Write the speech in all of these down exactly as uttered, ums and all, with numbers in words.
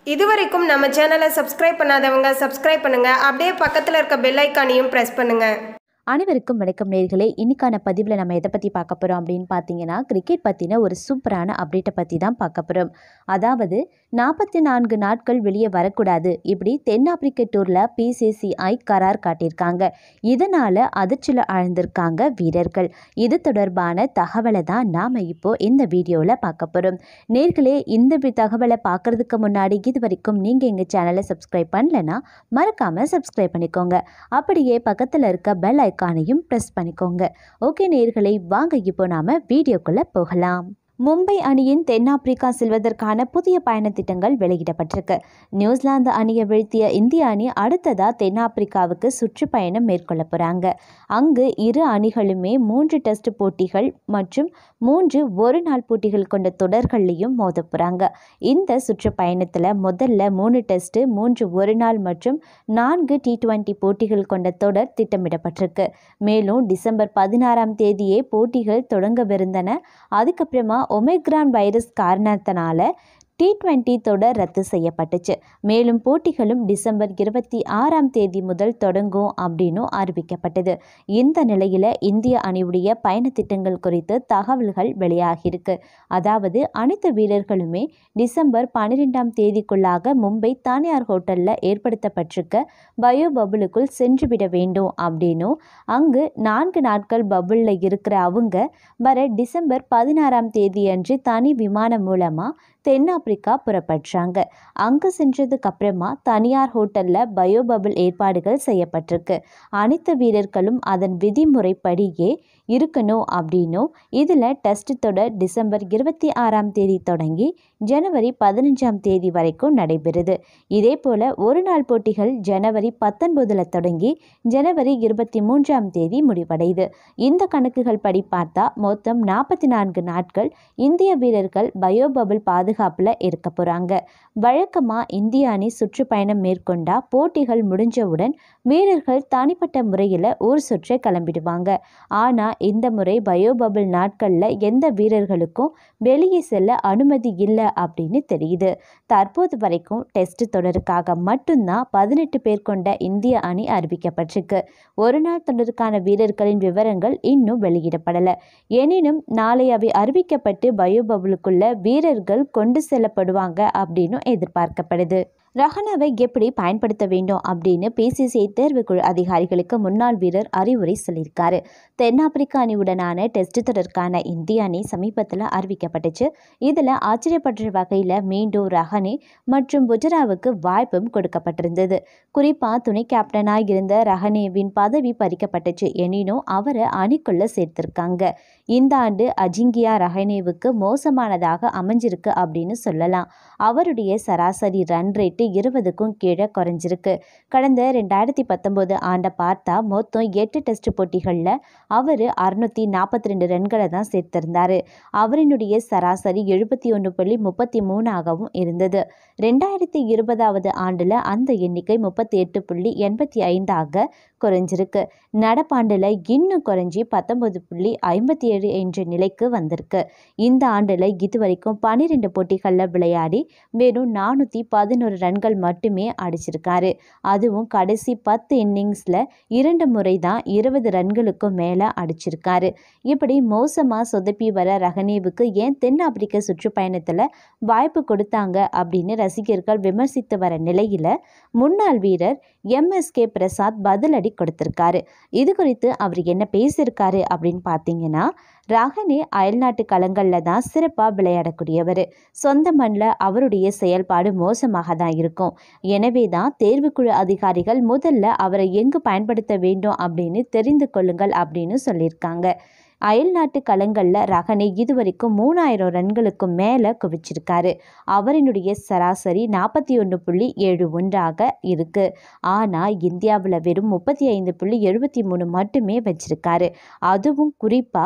இதுவரைக்கும் நம்ம சேனலை சப்ஸ்கிரைப் பண்ணாதவங்க சப்ஸ்கிரைப் பண்ணுங்க. அப்படியே பக்கத்துல இருக்க பெல் ஐகானையும் பிரஸ் பண்ணுங்க. அனைவருக்கும் வணக்கம் நேயர்களே. இன்னைக்கான பதிவில் நம்ம எதை பற்றி பார்க்க போகிறோம் அப்படின்னு பார்த்தீங்கன்னா, கிரிக்கெட் பற்றின ஒரு சூப்பரான அப்டேட்டை பற்றி தான் பார்க்க போகிறோம். அதாவது நாற்பத்தி நான்கு நாட்கள் வெளியே வரக்கூடாது, இப்படி தென்னாப்பிரிக்க டூரில் பிசிசிஐ கரார் காட்டியிருக்காங்க. இதனால் அதிர்ச்சியில் ஆழ்ந்திருக்காங்க வீரர்கள். இது தொடர்பான தகவலை தான் நாம் இப்போது இந்த வீடியோவில் பார்க்க போகிறோம். நேயர்களே, இந்த தகவலை பார்க்குறதுக்கு முன்னாடி இது வரைக்கும் நீங்கள் எங்கள் சேனலை சப்ஸ்கிரைப் பண்ணலைன்னா மறக்காமல் சப்ஸ்கிரைப் பண்ணிக்கோங்க. அப்படியே பக்கத்தில் இருக்க பெல் ஐகானையும் பிரஸ் பண்ணிக்கோங்க. ஓகே நேயர்களே, வாங்க இப்போ நாம வீடியோக்குள்ள போகலாம். மும்பை அணியின் தென்னாப்பிரிக்கா செல்வதற்கான புதிய பயண திட்டங்கள் வெளியிடப்பட்டிருக்கு. நியூசிலாந்து அணியை வீழ்த்திய இந்திய அணி அடுத்ததா தென்னாப்பிரிக்காவுக்கு சுற்றுப்பயணம் மேற்கொள்ள போறாங்க. அங்கு இரு அணிகளுமே மூன்று டெஸ்ட் போட்டிகள் மற்றும் மூன்று ஒரு நாள் போட்டிகள் கொண்ட தொடர்களையும் மோத போறாங்க. இந்த சுற்றுப்பயணத்தில் முதல்ல மூணு டெஸ்ட், மூன்று ஒரு நாள் மற்றும் நான்கு டி டுவெண்டி போட்டிகள் கொண்ட தொடர் திட்டமிடப்பட்டிருக்கு. மேலும் டிசம்பர் பதினாறாம் தேதியே போட்டிகள் தொடங்கவிருந்தன. அதுக்கப்புறமா ஒமிக்ரான் வைரஸ் காரணத்தினால டி டுவெண்டி தொடர் ரத்து செய்யப்பட்டுச்சு. மேலும் போட்டிகளும் டிசம்பர் இருபத்தி ஆறாம் தேதி முதல் தொடங்கும் அப்படின்னு அறிவிக்கப்பட்டது. இந்த நிலையில் இந்திய அணியுடைய பயண திட்டங்கள் குறித்து தகவல்கள் வெளியாகியிருக்கு. அதாவது அனைத்து வீரர்களுமே டிசம்பர் பன்னிரெண்டாம் தேதிக்குள்ளாக மும்பை தனியார் ஹோட்டலில் ஏற்படுத்தப்பட்டிருக்க பயோ பபுளுக்குள் சென்றுவிட வேண்டும் அப்படின்னும், அங்கு நான்கு நாட்கள் பபுளில் இருக்கிற அவங்க வர டிசம்பர் பதினாறாம் தேதி அன்று தனி விமானம் மூலமாக தென்னாப்பிரிக்கா புறப்படுறாங்க. அங்கு சென்றதுக்கு அப்புறமா தனியார் ஹோட்டலில் பயோ பபுள் ஏற்பாடுகள் செய்யப்பட்டிருக்கு. அனைத்து வீரர்களும் அதன் விதிமுறைப்படியே இருக்கணும் அப்படின்னும், இதில் டெஸ்ட் தொடர் டிசம்பர் இருபத்தி ஆறாம் தேதி தொடங்கி ஜனவரி பதினஞ்சாம் தேதி வரைக்கும் நடைபெறுது. இதே போல் ஒரு நாள் போட்டிகள் ஜனவரி பத்தொன்பதில் தொடங்கி ஜனவரி இருபத்தி மூன்றாம் தேதி முடிவடையுது. இந்த கணக்குகள் படி பார்த்தா மொத்தம் நாற்பத்தி நான்கு நாட்கள் இந்திய வீரர்கள் பயோ பபுள் பாதுகாப்பில் இருக்க போகிறாங்க. வழக்கமாக இந்திய அணி சுற்றுப்பயணம் மேற்கொண்டா போட்டிகள் முடிஞ்சவுடன் வீரர்கள் தனிப்பட்ட முறையில் ஊர் சுற்ற கிளம்பிடுவாங்க. ஆனால் இந்த முறை பயோ பபுள் நாட்களில் எந்த வீரர்களுக்கும் வெளியே செல்ல அனுமதி இல்லை அப்படின்னு தெரியுது. தற்போது வரைக்கும் டெஸ்ட் தொடருக்காக மட்டும்தான் பதினெட்டு பேர் கொண்ட இந்திய அணி அறிவிக்கப்பட்டிருக்கு. ஒரு நாள் தொடருக்கான வீரர்களின் விவரங்கள் இன்னும் வெளியிடப்படலை. எனினும் நாளை அவை அறிவிக்கப்பட்டு பயோ பபுளுக்குள்ள வீரர்கள் கொண்டு செல்லப்படுவாங்க அப்படின்னு எதிர்பார்க்கப்படுது. ரஹானேவை எப்படி பயன்படுத்த வேண்டும் அப்படின்னு பிசிசிஐ தேர்வுக்குழு அதிகாரிகளுக்கு முன்னாள் வீரர் அறிவுரை சொல்லியிருக்காரு. தென்னாப்பிரிக்க அணியுடனான டெஸ்ட் தொடருக்கான இந்திய அணி சமீபத்தில் அறிவிக்கப்பட்டுச்சு. இதில் ஆச்சரியப்படுற வகையில் மீண்டும் ரஹானே மற்றும் புஜராவுக்கு வாய்ப்பும் கொடுக்கப்பட்டிருந்தது. குறிப்பாக துணை கேப்டனாக இருந்த ரஹானேவின் பதவி பறிக்கப்பட்டுச்சு. எனினும் அவரை அணிக்குள்ள சேர்த்திருக்காங்க. இந்த ஆண்டு அஜிங்கியா ரஹானேவுக்கு மோசமானதாக அமைஞ்சிருக்கு அப்படின்னு சொல்லலாம். அவருடைய சராசரி ரன் ரேட்டு இருபதுக்கும் கீழே குறைஞ்சிருக்கு. கடந்த ரெண்டாயிரத்தி பத்தொன்பது ஆண்டை பார்த்தா மொத்தம் எட்டு டெஸ்ட் போட்டிகளில் அவர் அறுநூத்தி நாற்பத்தி ரெண்டு ரன்களை தான் சேர்த்திருந்தார். அவரினுடைய சராசரி எழுபத்தி ஒன்று புள்ளி முப்பத்தி மூணாகவும் இருந்தது. ரெண்டாயிரத்தி இருபதாவது ஆண்டில் அந்த எண்ணிக்கை முப்பத்தி எட்டு புள்ளி எண்பத்தி ஐந்தாக குறைஞ்சிருக்கு. நடப்பாண்டில் இன்னும் குறைஞ்சி பத்தொன்பது புள்ளி ஐம்பத்தி ஏழு என்ற நிலைக்கு வந்திருக்கு. இந்த ஆண்டில் இதுவரைக்கும் பன்னிரெண்டு போட்டிகளில் விளையாடி வெறும் நானூற்றி பதினோரு ரன்கள் மட்டுமே அடிச்சிருக்காரு. அதுவும் கடைசி பத்து இன்னிங்ஸில் இரண்டு முறை தான் இருபது ரன்களுக்கும் மேலே அடிச்சிருக்காரு. இப்படி மோசமாக சொதப்பி வர ரஹானேவுக்கு ஏன் தென்னாப்பிரிக்க சுற்றுப்பயணத்தில் வாய்ப்பு கொடுத்தாங்க அப்படின்னு ரசிகர்கள் விமர்சித்து வர நிலையில் முன்னாள் வீரர் எம் எஸ் கே பிரசாத் பதிலடி கொடுத்திருக்காரு. இது குறித்து அவர் என்ன பேசியிருக்காரு அப்படின்னு பார்த்தீங்கன்னா, ரஹானே அயல்நாட்டு களங்களில் தான் சிறப்பாக விளையாடக்கூடியவர். சொந்த மண்ணில் அவருடைய செயல்பாடு மோசமாக தான் இருக்கும். எனவே தான் தேர்வுக்குழு அதிகாரிகள் முதல்ல அவரை எங்கு பயன்படுத்த வேண்டும் அப்படின்னு தெரிந்து கொள்ளுங்கள் அப்படின்னு சொல்லியிருக்காங்க. அயல்நாட்டு களங்களில் ரஹானே இதுவரைக்கும் மூணாயிரம் ரன்களுக்கு மேலே குவிச்சிருக்காரு. அவரினுடைய சராசரி நாற்பத்தி ஒன்று புள்ளி ஏழு ஒன்றாக இருக்கு. ஆனால் இந்தியாவில் வெறும் முப்பத்தி ஐந்து புள்ளி எழுபத்தி மூணு மட்டுமே வச்சிருக்காரு. அதுவும் குறிப்பாக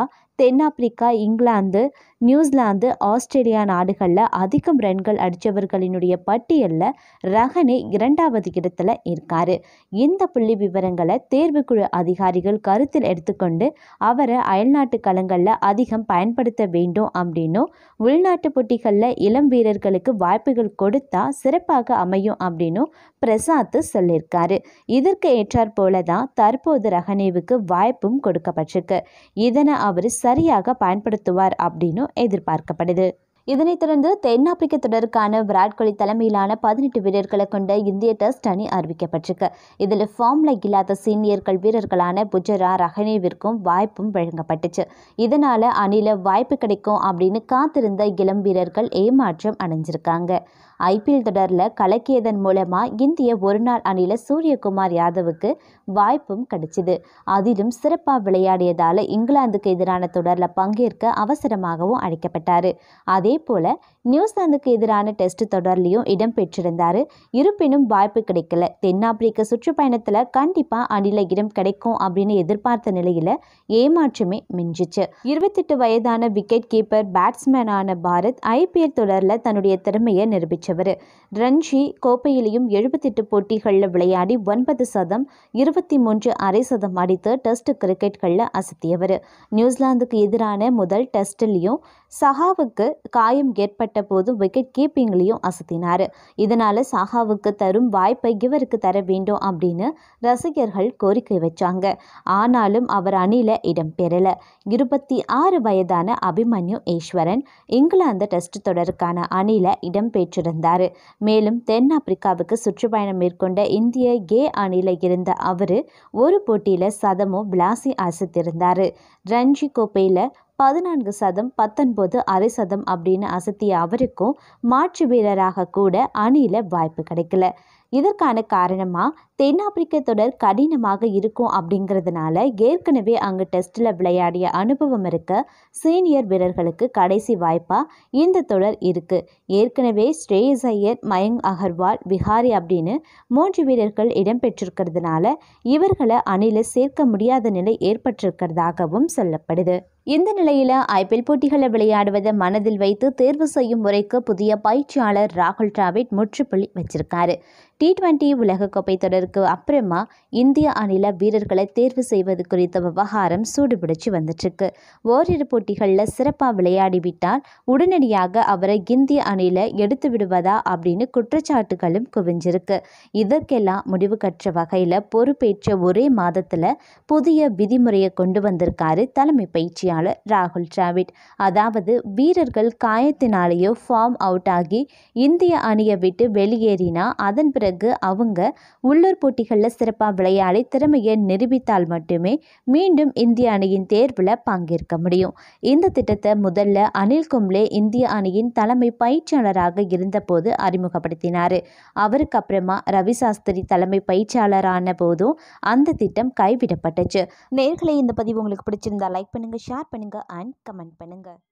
தென்னாப்பிரிக்கா, இங்கிலாந்து, நியூசிலாந்து, ஆஸ்திரேலியா நாடுகளில் அதிகம் ரன்கள் அடித்தவர்களினுடைய பட்டியலில் ரஹனே இரண்டாவது இடத்துல இருக்காரு. இந்த புள்ளி விவரங்களை தேர்வுக்குழு அதிகாரிகள் கருத்தில் எடுத்துக்கொண்டு அவரை அயல்நாட்டு களங்களில் அதிகம் பயன்படுத்த வேண்டும் அப்படின்னும், உள்நாட்டு போட்டிகளில் இளம் வீரர்களுக்கு வாய்ப்புகள் கொடுத்தா சிறப்பாக அமையும் அப்படின்னும் பிரசாத் சொல்லியிருக்காரு. இதற்கு ஏற்றாற் போல தான் தற்போது ரஹனேவுக்கு வாய்ப்பும் கொடுக்கப்பட்டிருக்கு. இதனை அவர் சரியாக பயன்படுத்துவார் அப்படின்னு எதிர்பார்க்கப்படுது. இதனைத் தொடர்ந்து தென்னாப்பிரிக்க தொடருக்கான விராட் கோலி தலைமையிலான பதினெட்டு வீரர்களை கொண்ட இந்திய டெஸ்ட் அணி அறிவிக்கப்பட்டிருக்கு. இதில் ஃபார்ம்ல இல்லாத சீனியர்கள் வீரர்களான புஜரா, ரஹனேவிற்கும் வாய்ப்பும் வழங்கப்பட்டுச்சு. இதனால அணில வாய்ப்பு கிடைக்கும் அப்படின்னு காத்திருந்த இளம் வீரர்கள் ஏமாற்றம் அடைஞ்சிருக்காங்க. ஐபிஎல் தொடரில் கலக்கியதன் மூலமாக இந்திய ஒருநாள் அணியில் சூரியகுமார் யாதவுக்கு வாய்ப்பும் கிடைச்சிது. அதிலும் சிறப்பாக விளையாடியதால் இங்கிலாந்துக்கு எதிரான தொடரில் பங்கேற்க அவசரமாகவும் அழைக்கப்பட்டார். அதே போல் நியூசிலாந்துக்கு எதிரான டெஸ்ட் தொடர்லையும் இடம்பெற்றிருந்தார். இருப்பினும் வாய்ப்பு கிடைக்கல. தென்னாப்பிரிக்க சுற்றுப்பயணத்தில் கண்டிப்பாக அணில இடம் கிடைக்கும் அப்படின்னு எதிர்பார்த்த நிலையில் ஏமாற்றமே மிஞ்சிச்சு. இருபத்தெட்டு வயதான விக்கெட் கீப்பர் பேட்ஸ்மேனான பாரத் ஐபிஎல் தொடரில் தன்னுடைய திறமையை நிரூபித்தார். ரஞ்சி கோப்பையிலையும் எழுபத்தெட்டு போட்டிகளில் விளையாடி ஒன்பது சதம் இருபத்தி மூன்று அரை சதம் அடித்து டெஸ்ட் கிரிக்கெட்களில் அசத்தியவர். நியூசிலாந்துக்கு எதிரான முதல் டெஸ்ட்லையும் சஹாவுக்கு காயம் ஏற்பட்ட போது விக்கெட் கீப்பிங்லையும் அசத்தினார். இதனால சஹாவுக்கு தரும் வாய்ப்பை இவருக்கு தர வேண்டும் அப்படின்னு ரசிகர்கள் கோரிக்கை வச்சாங்க. ஆனாலும் அவர் அணில இடம் பெறல. இருபத்தி ஆறு வயதான அபிமன்யு ஈஸ்வரன் இங்கிலாந்து டெஸ்ட் தொடருக்கான அணில இடம் பெற்றிருந்தார். மேலும் தென்னாப்பிரிக்காவுக்கு சுற்றுப்பயணம் மேற்கொண்ட இந்திய ஏ அணியில் இருந்த அவர் ஒரு போட்டியில் சதமும் பிளாசி அசத்திருந்தார். ரஞ்சி கோப்பையில் பதினான்கு சதம் பத்தொன்பது அரை சதம் அப்படின்னு அசத்திய அவருக்கும் மாற்று வீரராக கூட அணியில் வாய்ப்பு கிடைக்கல. இதற்கான காரணமாக தென்னாப்பிரிக்க தொடர் கடினமாக இருக்கும் அப்படிங்கிறதுனால ஏற்கனவே அங்கு டெஸ்ட்டில் விளையாடிய அனுபவம் இருக்க சீனியர் வீரர்களுக்கு கடைசி வாய்ப்பாக இந்த தொடர் இருக்குது. ஏற்கனவே ஸ்ரேயஸ் ஐயர், மயங்க் அகர்வால், விஹாரி அப்படின்னு மூன்று வீரர்கள் இடம்பெற்றிருக்கிறதுனால இவர்களை அணியில் சேர்க்க முடியாத நிலை ஏற்பட்டிருக்கிறதாகவும் சொல்லப்படுது. இந்த நிலையில் ஐபிஎல் போட்டிகளை விளையாடுவதை மனதில் வைத்து தேர்வு செய்யும் முறைக்கு புதிய பயிற்சியாளர் ராகுல் டிராவிட் முற்றுப்புள்ளி வச்சிருக்காரு. டி டுவெண்டி உலகக்கோப்பை தொடருக்கு அப்புறமா இந்திய அணில வீரர்களை தேர்வு செய்வது குறித்த விவகாரம் சூடுபிடிச்சு வந்துட்டுருக்கு. ஓரிரு போட்டிகளில் சிறப்பாக விளையாடிவிட்டால் உடனடியாக அவரை இந்திய அணியில் எடுத்து விடுவதா அப்படின்னு குற்றச்சாட்டுகளும் குவிஞ்சிருக்கு. இதற்கெல்லாம் முடிவு கற்ற வகையில் பொறுப்பேற்ற ஒரே மாதத்தில் புதிய விதிமுறையை கொண்டு வந்திருக்காரு தலைமை பயிற்சியாளர் ராகுல் டிராவிட். அதாவது வீரர்கள் காயத்தினாலேயோ ஃபார்ம் அவுட் ஆகி இந்திய அணியை விட்டு வெளியேறினா அதன் பிறகு அவங்க உள்ளூர் போட்டிகளில் சிறப்பாக விளையாடி திறமையை நிரூபித்தால் மட்டுமே மீண்டும் இந்திய அணியின் தேர்வில் பங்கேற்க முடியும். இந்த திட்டத்தை முதல்ல அனில் கும்ளே இந்திய அணியின் தலைமை பயிற்சியாளராக இருந்தபோது அறிமுகப்படுத்தினார். அவருக்கு அப்புறமா ரவி சாஸ்திரி தலைமை பயிற்சியாளரான போதும் அந்த திட்டம் கைவிடப்பட்டுச்சு. நேயர்களே, இந்த பதிவு உங்களுக்கு பிடிச்சிருந்தா லைக் பண்ணுங்க, ஷேர் பண்ணுங்க அண்ட் கமெண்ட் பண்ணுங்க.